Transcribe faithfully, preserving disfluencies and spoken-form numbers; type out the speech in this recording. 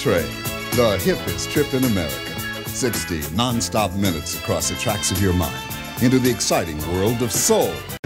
Train, the hippest trip in America. sixty non-stop minutes across the tracks of your mind into the exciting world of soul.